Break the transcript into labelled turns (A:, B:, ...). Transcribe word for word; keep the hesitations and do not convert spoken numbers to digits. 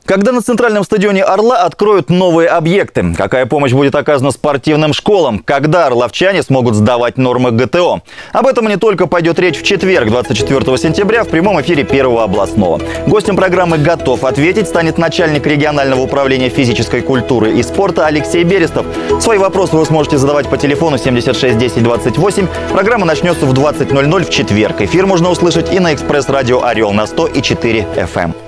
A: Когда на центральном стадионе «Орла» откроют новые объекты? Какая помощь будет оказана спортивным школам? Когда орловчане смогут сдавать нормы гэ тэ о? Об этом и не только пойдет речь в четверг, двадцать четвёртого сентября, в прямом эфире Первого областного. Гостем программы «Готов ответить» станет начальник регионального управления физической культуры и спорта Алексей Берестов. Свои вопросы вы сможете задавать по телефону семьдесят шесть десять двадцать восемь. Программа начнется в двадцать ноль ноль в четверг. Эфир можно услышать и на экспресс-радио «Орел» на сто и четыре эф эм.